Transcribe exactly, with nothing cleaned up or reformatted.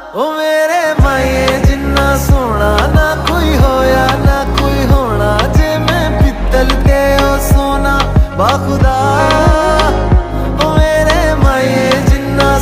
ओ मेरे माए जिन्ना सोना ना कोई होया ना कोई होना, जे मैं पित्तल ते ओ सोना बाखुदा